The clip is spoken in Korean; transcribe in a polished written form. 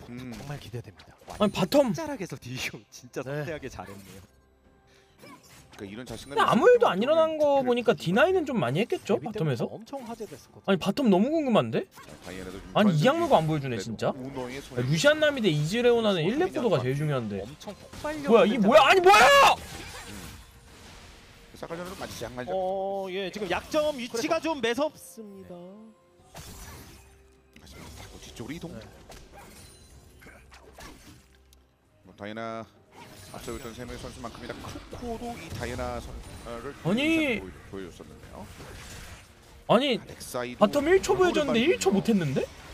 정말 기대됩니다. 아니 바텀 짤하게서 디쇼 진짜 네. 섬세하게 잘했네요. 그러니까 이런 자신감. 근데 아무 일도 안 일어난 거 보니까 D9은 좀 많이 했겠죠? 데뷔 때부터 바텀에서? 엄청 화제됐었거든. 아니 바텀 너무 궁금한데? 아니 이 양무가 안 보여주네 진짜? 아니, 루시안 나미 대 이즈레오나는 1렙 구도가 제일 중요한데 엄청 폭발력. 뭐야 이게 뭐야? 아니 뭐야! 사카전으로 맞지 않나죠? 예, 지금 약점 위치가 좀 매섭습니다. 뒤쪽으로 이동. 네. 뭐 다이나 앞서있던 세 명의 선수만큼이나 크코도 이 다이나 선수를 아니. 보여줬었는데요. 아니 넥사이도 바텀 1초 보여줬는데 1초 못했는데?